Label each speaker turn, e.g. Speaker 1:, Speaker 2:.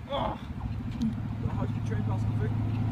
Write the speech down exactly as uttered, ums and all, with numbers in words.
Speaker 1: Oh. Got a high speed train passing through.